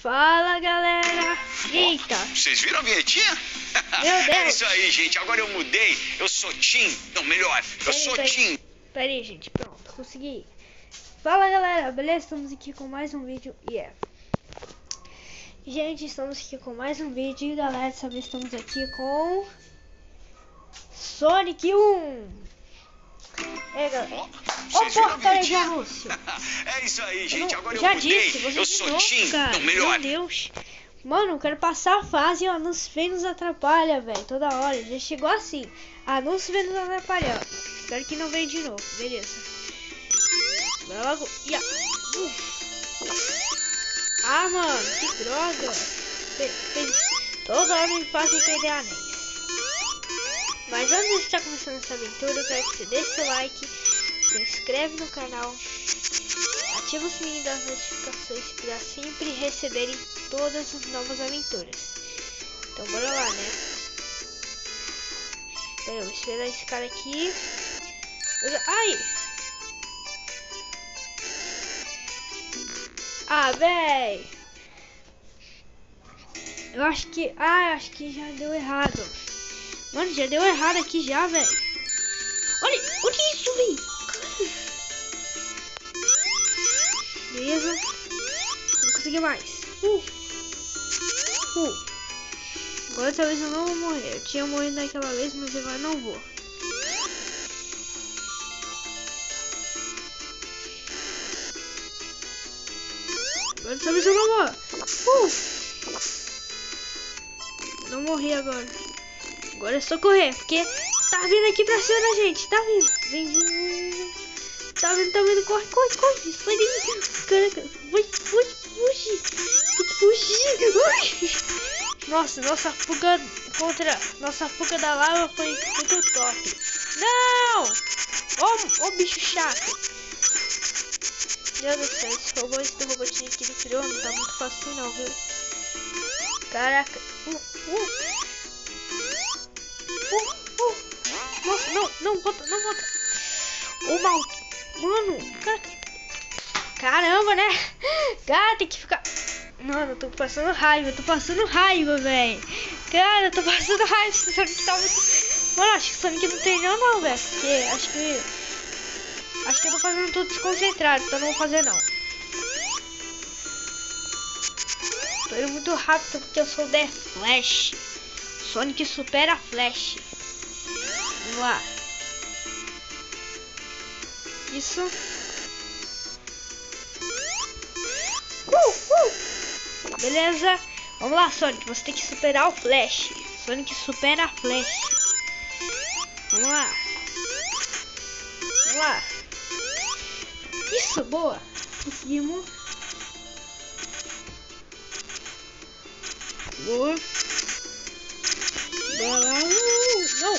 Fala galera! Eita! Vocês viram a vinhetinha? Meu Deus! É isso aí, gente. Agora eu mudei. Eu sou Tim. Não, melhor. Eu sou Tim. Pera aí, gente. Pronto, consegui. Fala galera, beleza? Estamos aqui com mais um vídeo. Gente, estamos aqui com mais um vídeo. E galera, dessa vez estamos aqui com Sonic 1. É, galera. Porta de anúncio. É isso aí, gente. Agora eu já mudei. disse, Eu sou Tim. Cara. Não, melhor. Meu Deus. Mano, eu quero passar a fase e o anúncio vem nos atrapalha, velho. Toda hora. Já chegou assim. Anúncio vem nos atrapalhando. Espero que não venha de novo. Beleza. Bora logo. Ah, mano. Que droga. Toda hora me fazem perder anéis. Mas antes de estar começando essa aventura, eu quero que você deixe seu like, se inscreve no canal, ativa o sininho das notificações para sempre receberem todas as novas aventuras. Então bora lá, né? Pera, eu vou esperar esse cara aqui. Ai! Ah, véi! Eu acho que... acho que já deu errado. Mano, já deu errado aqui já, velho. Olha isso, velho. Beleza. Não consegui mais. Agora dessa vez eu não vou morrer. Eu tinha morrido daquela vez, mas agora não vou. Agora dessa vez eu não vou. Não morri agora. Agora é só correr, porque tá vindo aqui pra cima da gente, tá vindo. Vem. Tá vindo, corre. Sai daí. Caraca, vai, fuge. Nossa fuga da lava foi muito top. Não! Ô bicho chato. Meu Deus do céu, esse robotinho aqui do criou não tá muito fácil não, viu? Caraca. Não volta. Ô mal. Mano, caramba, né? Cara, tem que ficar. Mano, eu tô passando raiva, velho. Cara, eu tô passando raiva. Esse Sonic tá muito. Mano, acho que o Sonic não treinou não, velho. Porque acho que eu tô fazendo tudo desconcentrado, então não vou fazer não. Tô indo muito rápido porque eu sou The Flash. Sonic supera Flash. Vamos lá. Isso. Beleza. Vamos lá, Sonic. Você tem que superar o Flash. Sonic supera Flash. Vamos lá. Isso, boa. Conseguimos. Boa. Bora lá. Não.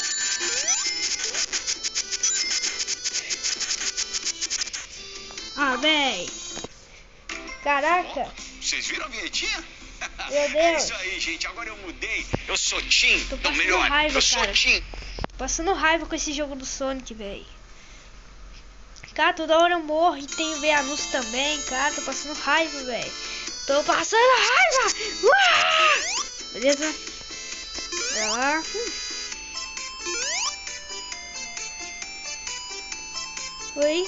Ah, véi. Caraca. Vocês viram a vinhetinha? Meu Deus. É isso aí, gente. Agora eu mudei. Eu sou Tim. Não, melhor. Raiva, eu sou Tim. Tô passando raiva com esse jogo do Sonic, velho. Cara, toda hora eu morro e tenho ver anúncio também, cara. Tô passando raiva, velho. Beleza? Vai lá. Oi.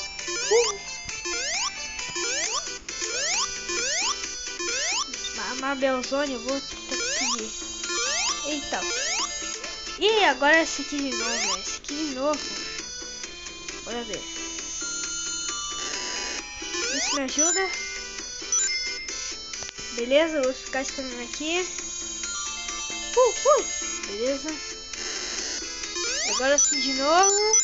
Mabelzone, eu vou tentar conseguir. Eita. E agora esse aqui de novo, velho. Esse aqui de novo. Bora ver. Isso me ajuda. Beleza, eu vou ficar esperando aqui. Beleza. Agora sim de novo.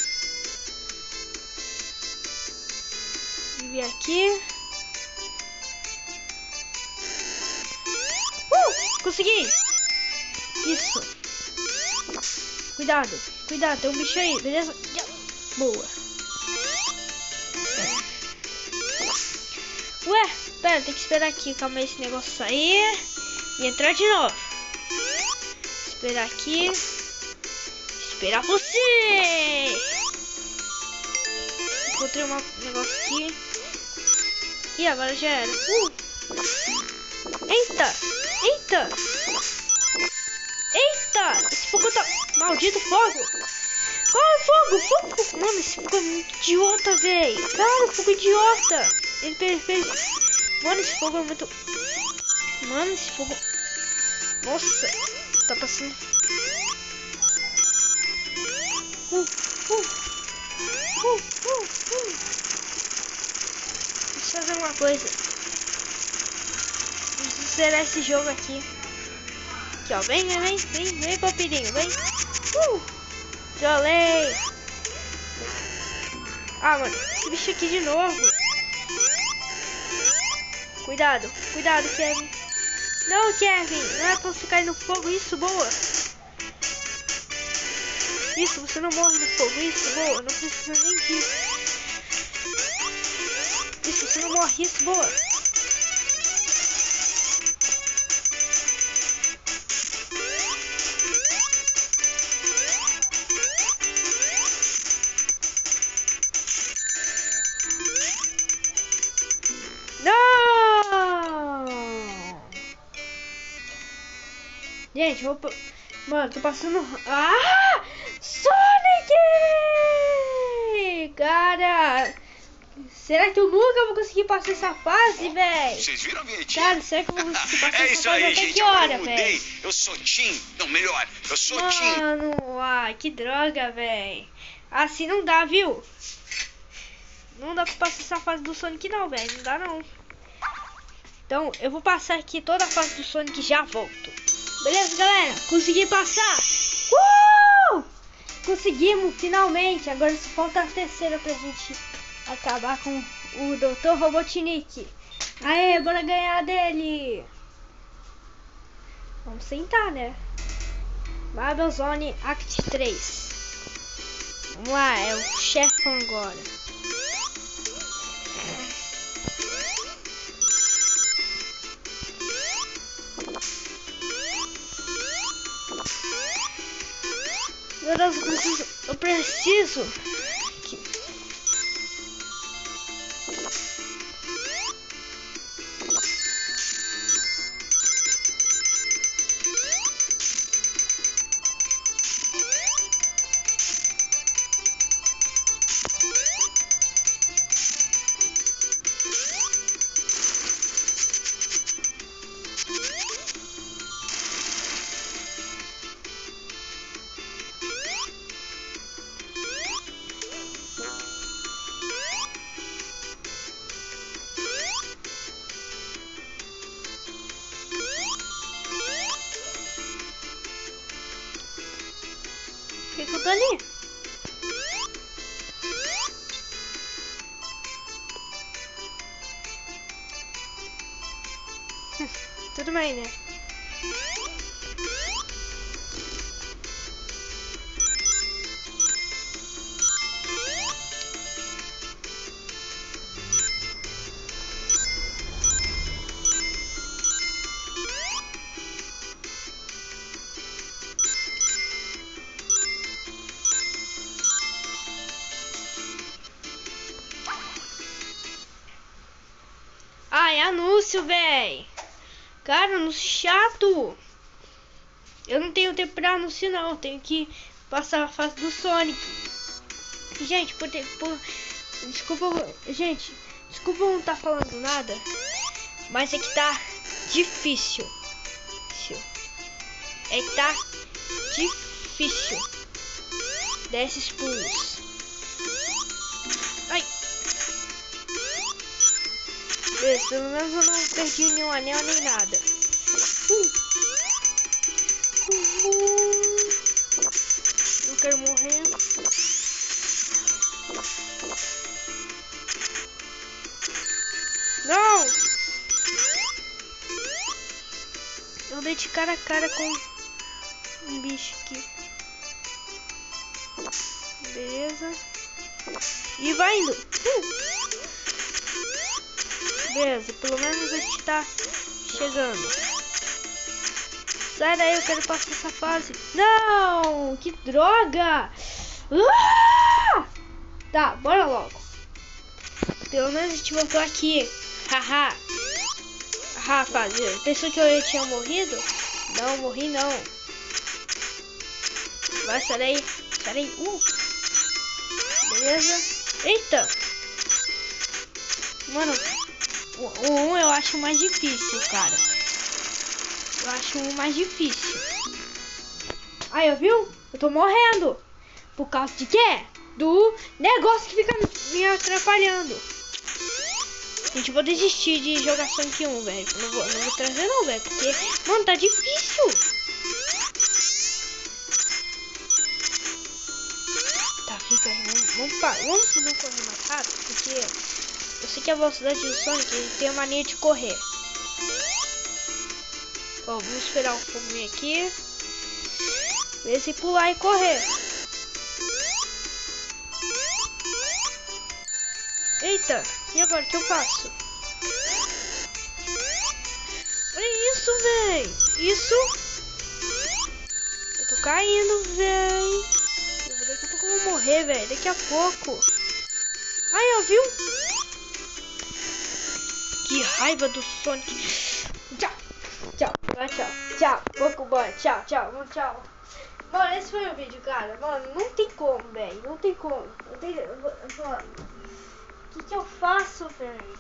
E vir aqui. Consegui! Isso! Cuidado, tem um bicho aí, beleza? Boa! Ué, pera, tem que esperar aqui, calma aí esse negócio sair e entrar de novo. Esperar aqui. Esperar você! Encontrei um negócio aqui. E agora já era. Eita! Eita! Eita! Esse fogo tá... Maldito fogo! Qual é o fogo? Fogo! Mano, esse fogo é muito idiota, velho. Cara, fogo idiota. Ele fez... Mano, esse fogo é muito... Mano, esse fogo... Nossa! Tá passando... Deixa eu fazer uma coisa. Preciso zerar esse jogo aqui. Aqui, ó. Vem, papirinho, vem. Jolei. Ah, mano, esse bicho aqui de novo. Cuidado, Kevin. Não, Kevin, não é pra você cair no fogo. Isso, boa. Isso, você não morre no fogo. Isso, boa. Não precisa nem disso. Isso, você não morre. Isso, boa. Não! Gente, vou... Mano, tô passando... Ah! Sonic! Cara... Será que eu nunca vou conseguir passar essa fase, velho? Vocês viram a vinhetinha? Cara, será que eu vou conseguir passar É essa isso fase aí, até gente. que Agora hora, eu mudei. velho? Eu sou Tim. Não, melhor. Eu sou Tim. Mano, que droga, velho. Assim não dá, viu? Não dá pra passar essa fase do Sonic não, velho. Não dá não. Então, eu vou passar aqui toda a fase do Sonic e já volto. Beleza, galera? Consegui passar. Conseguimos, finalmente. Agora só falta a terceira pra gente acabar com o Dr. Robotnik. Aê, bora ganhar dele. Vamos sentar, né? Marble Zone Act 3. Vamos lá, é o chefão agora. Meu Deus, eu preciso. O que eu tô ali? Tudo bem, né? Ai, anúncio, véi. Cara, anúncio chato. Eu não tenho tempo pra anúncio, não. Eu tenho que passar a fase do Sonic. Gente, desculpa, gente. Desculpa não tá falando nada. Mas é que tá difícil. É que tá difícil. Desce os pulos. Ai. Beleza, pelo menos eu não perdi nenhum anel nem nada. Não quero morrer. Não! Eu dei de cara a cara com um bicho aqui. Beleza. E vai indo. Beleza, pelo menos a gente tá chegando. Sai daí, eu quero passar essa fase. Não! Que droga! Tá, bora logo. Pelo menos a gente voltou aqui. Haha. Rapaziada, pensou que eu tinha morrido? Não, morri não. Vai, sai daí. Sai daí. Beleza. Eita. Mano, o 1 eu acho mais difícil, cara. Eu acho o 1 mais difícil. Aí, viu? Eu tô morrendo. Por causa de quê? Do negócio que fica me atrapalhando. Gente, eu vou desistir de jogar Sonic 1, velho. Não vou trazer não, velho. Porque, mano, tá difícil. Tá, fica aí. Vamos não correr mais rápido. Porque eu sei que a velocidade do Sonic, ele tem a mania de correr. Ó, vamos esperar um pouquinho aqui. Ver se pular e correr. Eita, e agora o que eu faço? Olha isso, véi. Isso. Eu tô caindo, véi. Daqui a pouco eu vou morrer, velho. Daqui a pouco. Aí, ó, viu? Que raiva do Sonic. Tchau. Tchau. Tchau. Tchau. Vou com o banho. Tchau. Tchau. Tchau. Mano, esse foi o vídeo, cara. Mano, não tem como, velho. Não tem como. O que eu faço, velho?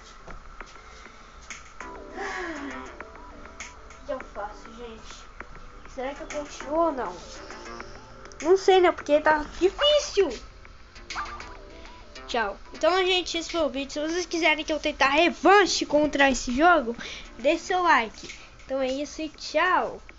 O que eu faço, gente? Será que eu continuo ou não? Não sei, né? Porque tá difícil. Tchau. Então, gente, esse foi o vídeo. Se vocês quiserem que eu tentar revanche contra esse jogo, deixe seu like. Então é isso e tchau.